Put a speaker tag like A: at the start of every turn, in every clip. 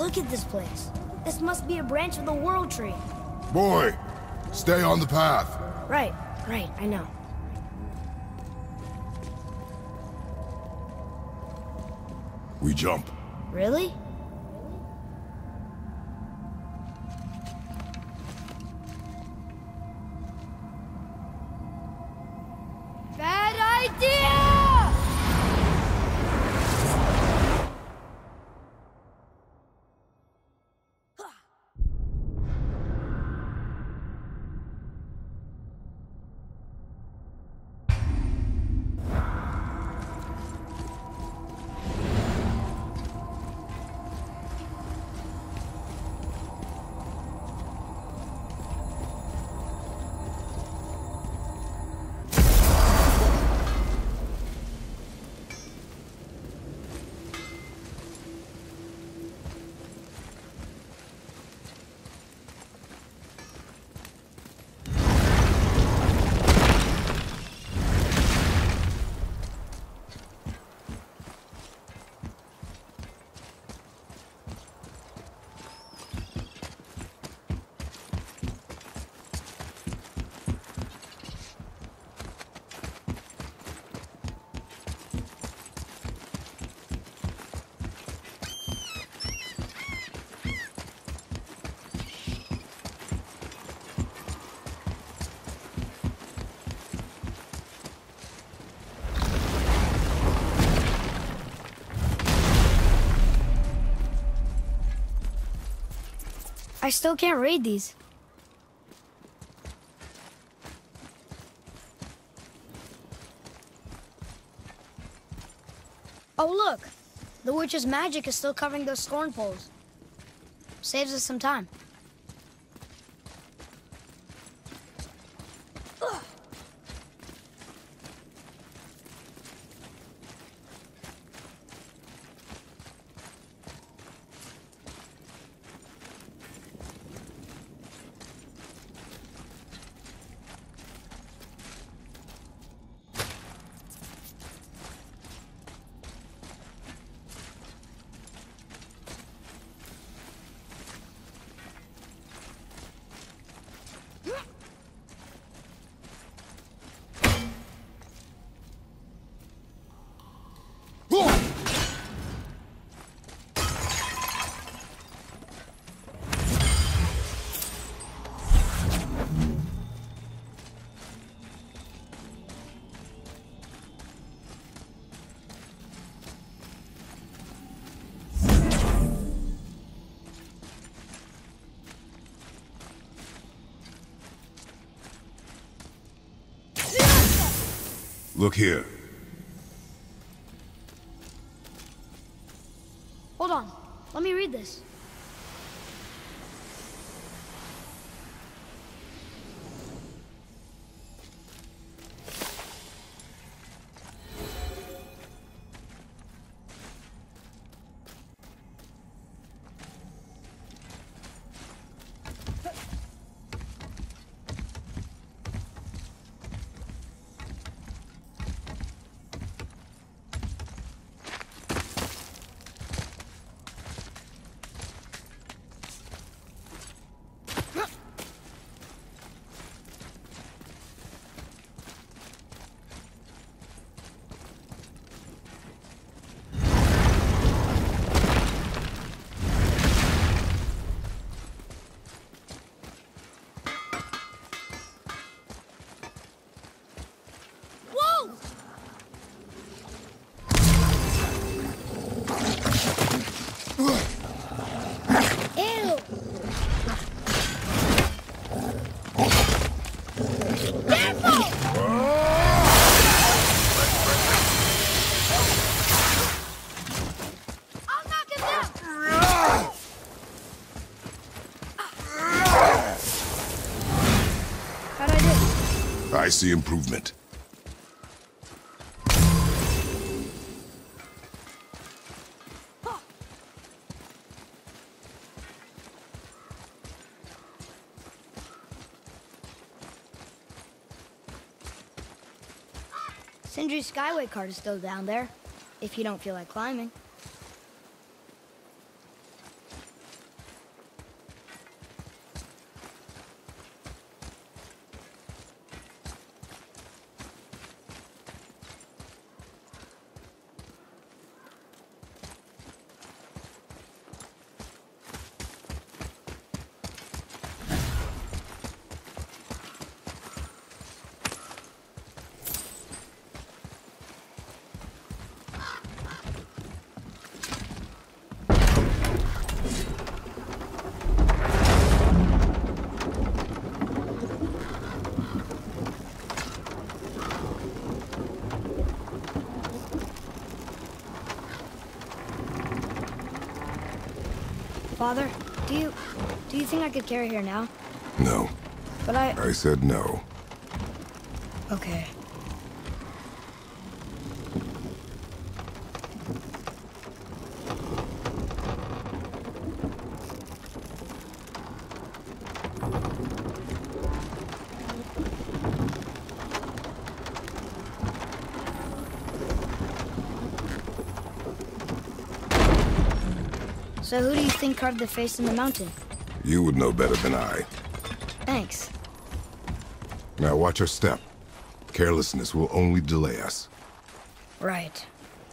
A: Look at this place. This must be a branch of the World Tree.
B: Boy, stay on the path.
A: Right, I know.
B: We jump.
A: Really? Bad idea! I still can't read these. Oh, look! The witch's magic is still covering those scorn poles. Saves us some time. Ugh.
B: Look here.
A: Hold on. Let me read this.
B: I see improvement.
A: Sindri's Skyway cart is still down there, if you don't feel like climbing. Father, do you think I could carry her now?
B: No.
A: But
B: I said no.
A: Okay. So who do you think carved the face in the mountain?
B: You would know better than I.
A: Thanks.
B: Now watch your step. Carelessness will only delay us.
A: Right.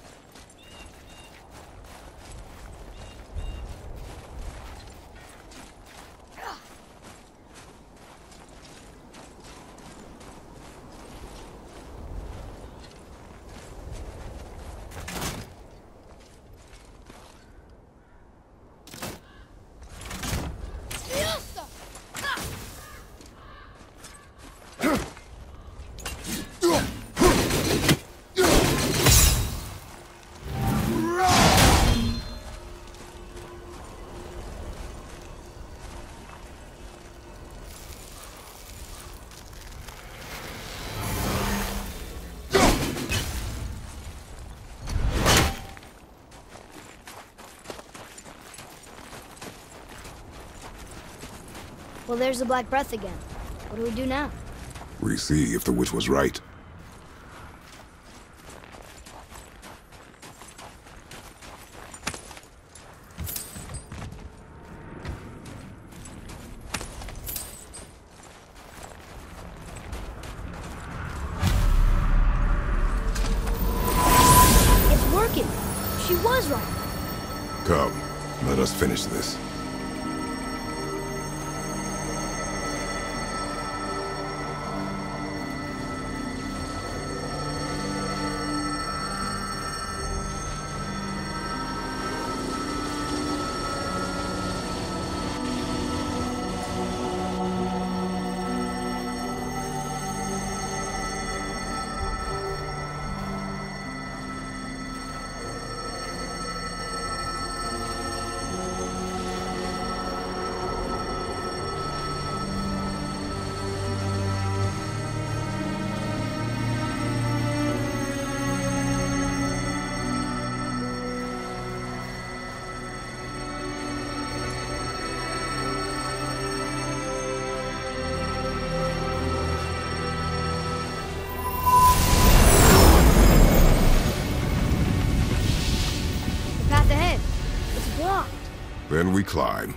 A: Well, there's the Black Breath again. What do we do now?
B: We see if the witch was right.
A: It's working! She was right!
B: Come, let us finish this. Then we climb.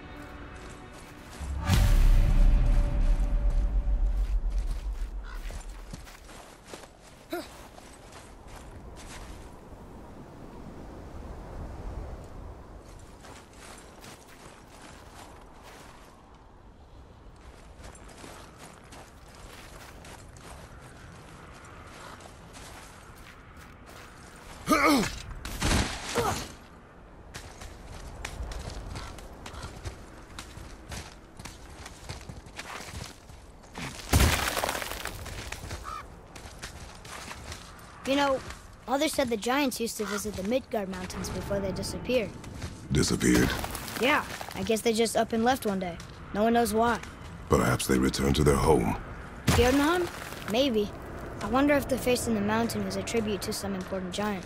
A: You know, Mother said the giants used to visit the Midgard Mountains before they disappeared.
B: Disappeared?
A: Yeah, I guess they just up and left one day. No one knows why.
B: Perhaps they returned to their home.
A: Jotunheim? Maybe. I wonder if the face in the mountain was a tribute to some important giant.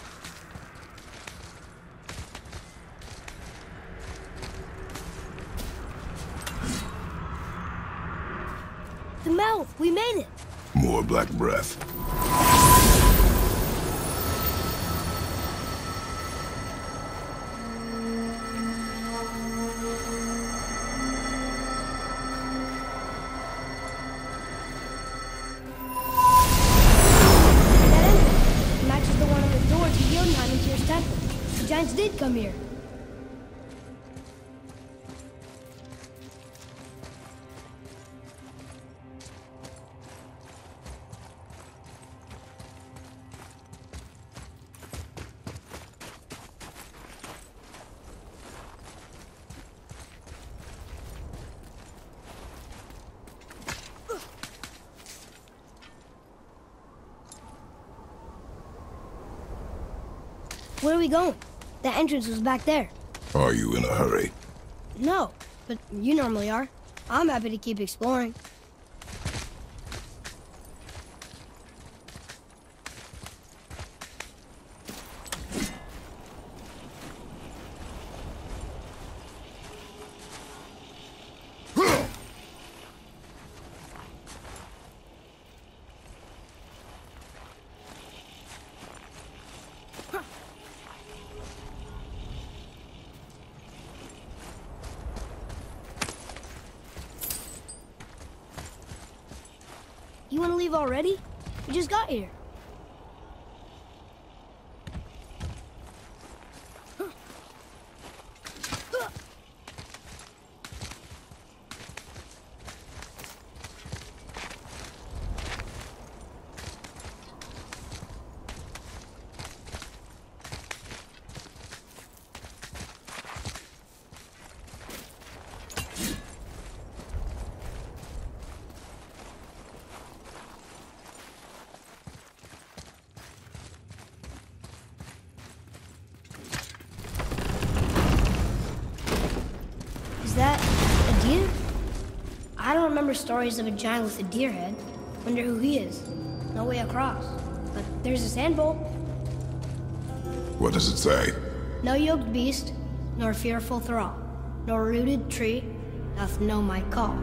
A: The mouth! We made it!
B: More black breath.
A: The giants did come here. Where are we going? The entrance was back there.
B: Are you in a hurry?
A: No, but you normally are. I'm happy to keep exploring. You want to leave already? We just got here. Is that a deer? I don't remember stories of a giant with a deer head. Wonder who he is. No way across. But there's a sand bowl.
B: What does it say?
A: No yoked beast, nor fearful thrall, nor rooted tree doth know my call.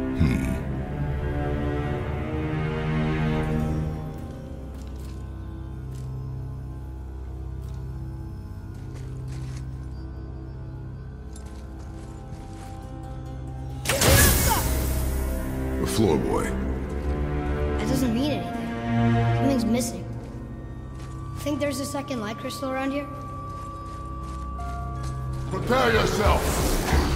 B: The floor boy.
A: That doesn't mean anything. Something's missing. Think there's a second light crystal around here?
B: Prepare yourself!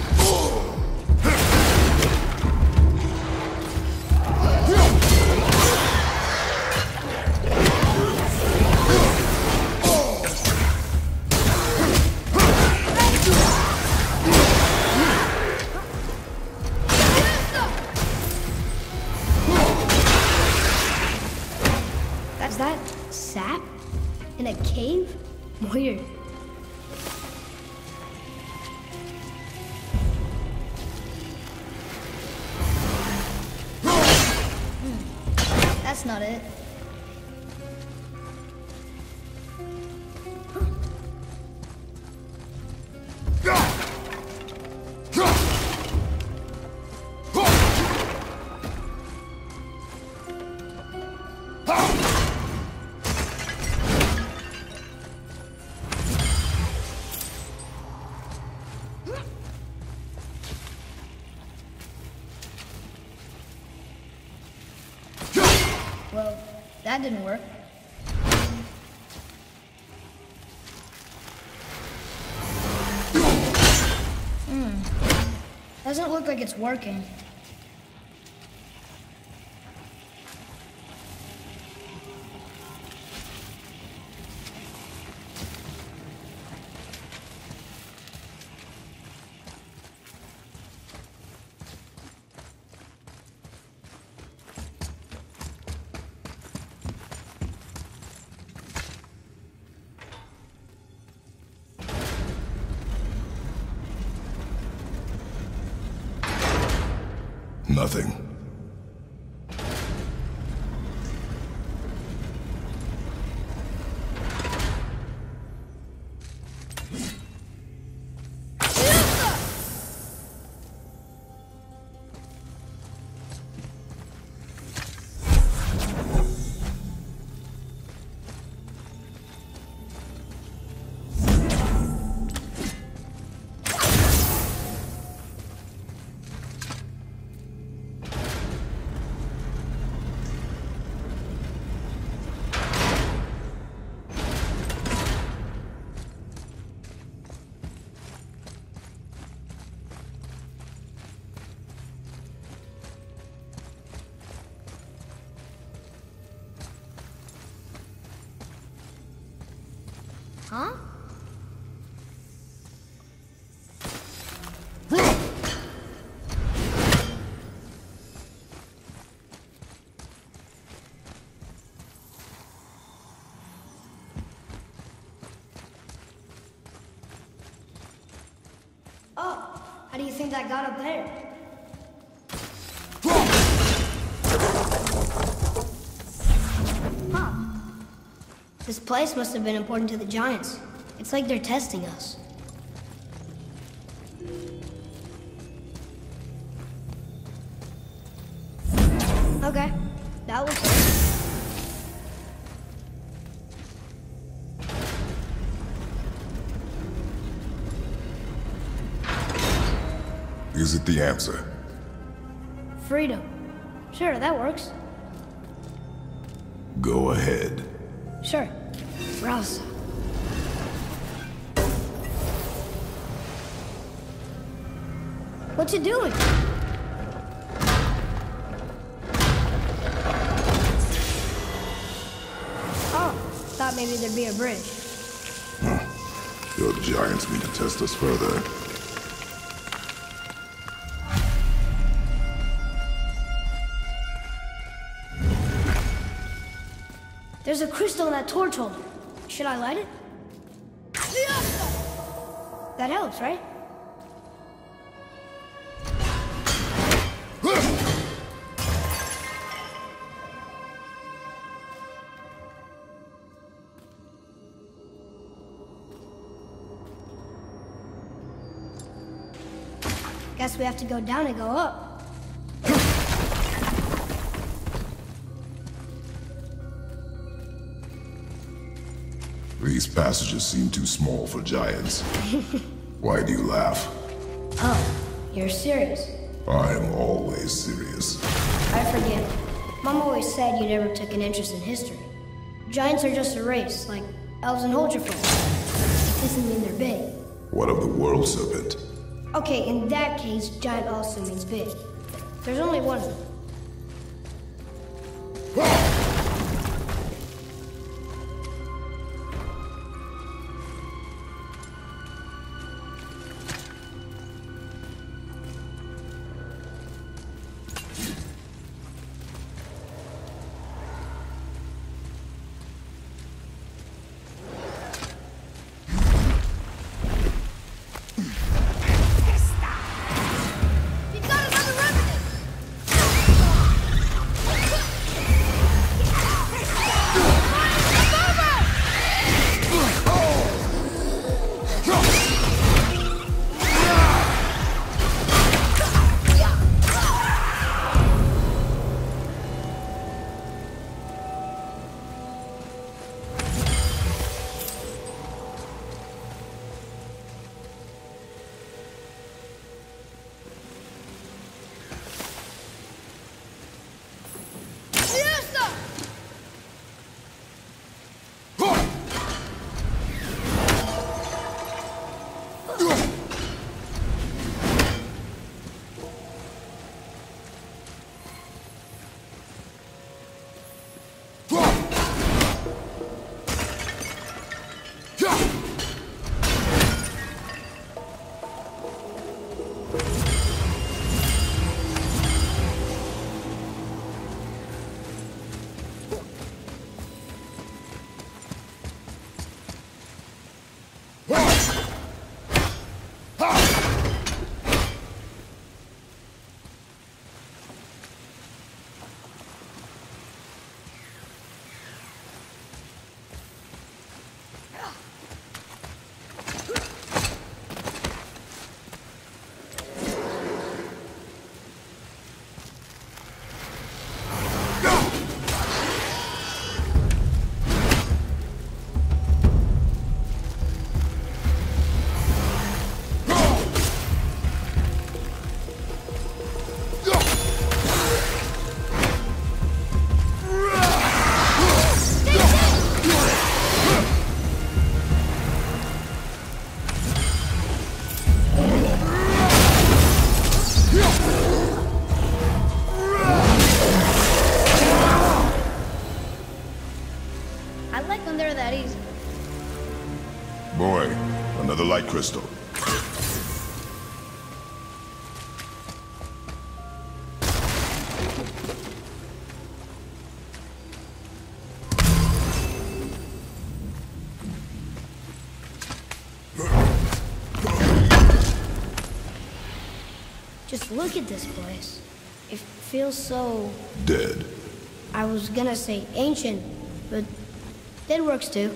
A: Is that sap? In a cave? Weird. That's not it. Well, that didn't work. Doesn't look like it's working.
B: Nothing. Huh?
A: think that got up there? Huh. This place must have been important to the Giants. It's like they're testing us. Okay, that was it.
B: Is it the answer?
A: Freedom. Sure, that works.
B: Go ahead.
A: Sure. Rouse. What's it doing? Oh, thought maybe there'd be a bridge.
B: Your Giants mean to test us further.
A: There's a crystal in that torch holder. Should I light it? That helps, right? Guess we have to go down and go up.
B: These passages seem too small for Giants. Why do you laugh?
A: Oh, you're serious?
B: I'm always serious.
A: I forget. Mom always said you never took an interest in history. Giants are just a race, like elves and Holgerfolk. It doesn't mean they're big.
B: What of the world serpent?
A: Okay, in that case, giant also means big. There's only one of them.
B: Boy, another light crystal.
A: Just look at this place. It feels so...
B: Dead.
A: I was gonna say ancient, but dead works too.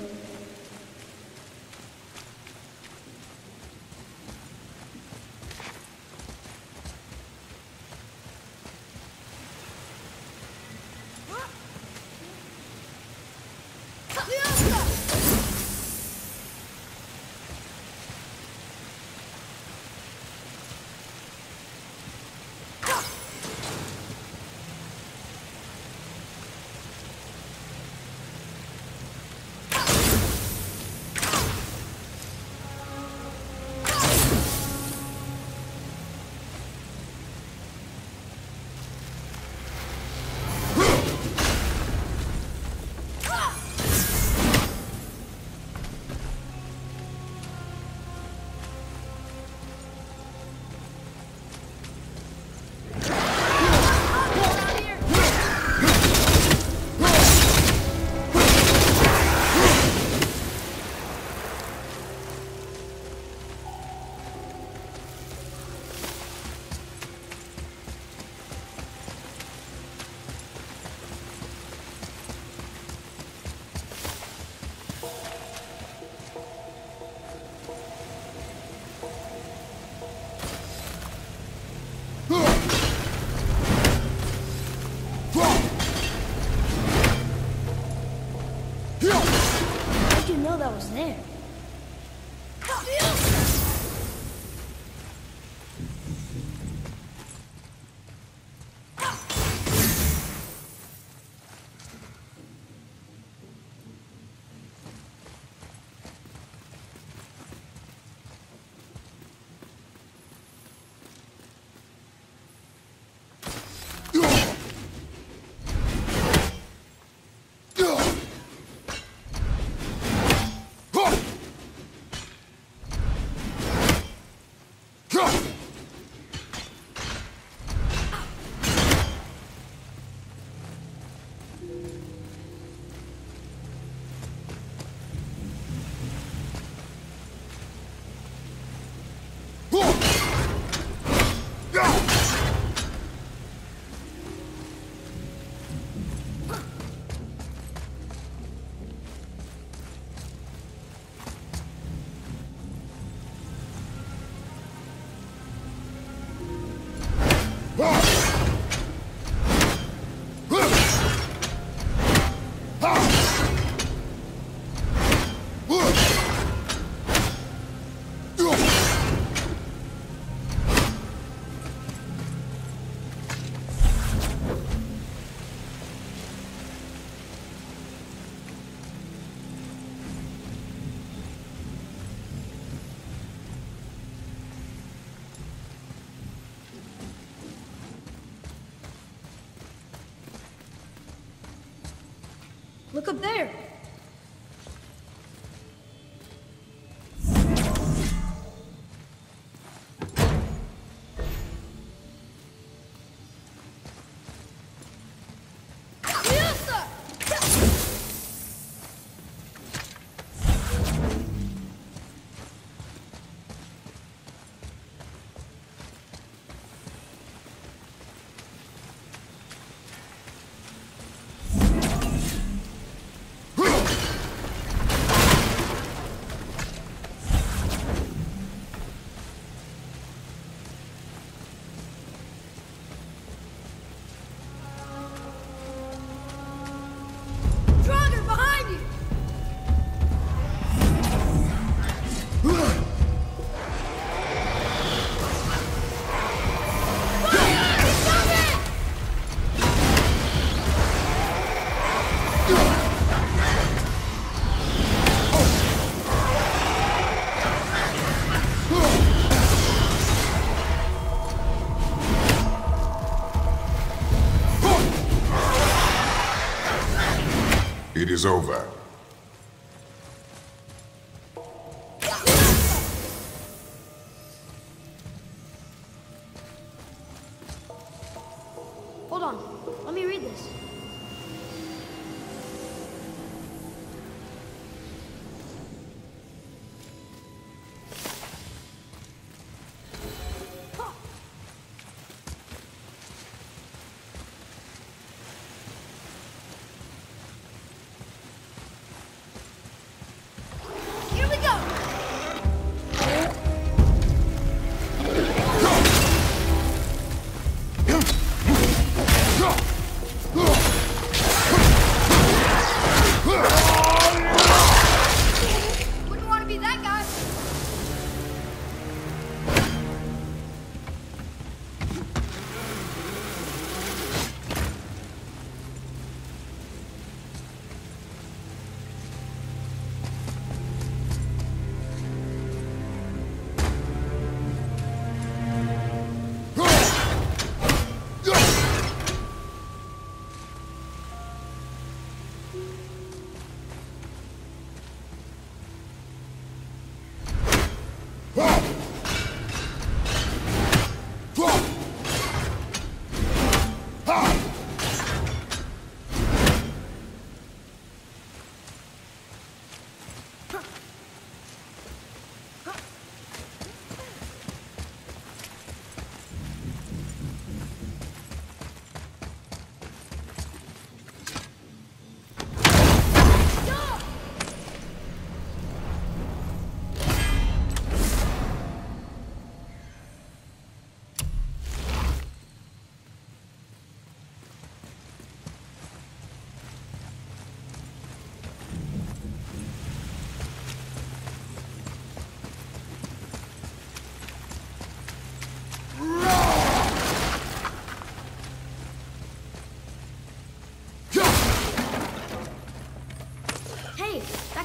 A: How'd you know that was there? Look up there.
B: It is over.
A: Hold on. Let me read this.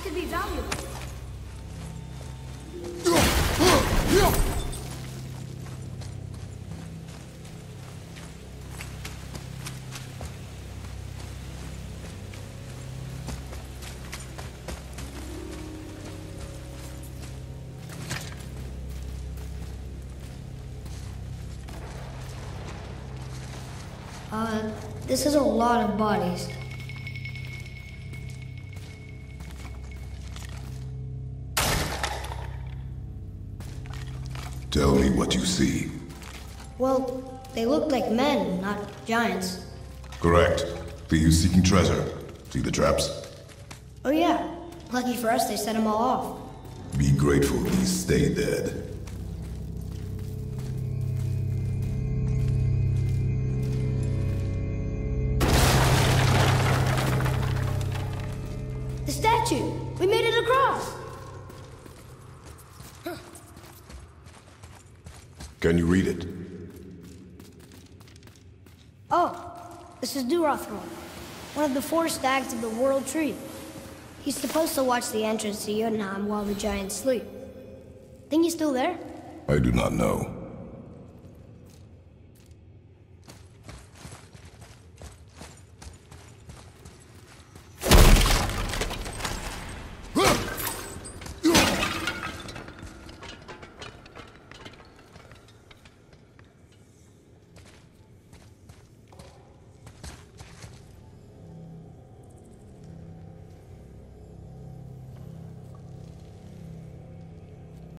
A: could be valuable. This is a lot of bodies.
B: Tell me what you see.
A: Well, they look like men, not giants.
B: Correct. Thieves seeking treasure. See the traps?
A: Oh yeah. Lucky for us, they set them all off.
B: Be grateful these stay dead.
A: The statue! We made it across!
B: Can you read it?
A: Oh, this is GodofWar, one of the 4 stags of the World Tree. He's supposed to watch the entrance to Jotunheim while the giants sleep. Think he's still there?
B: I do not know.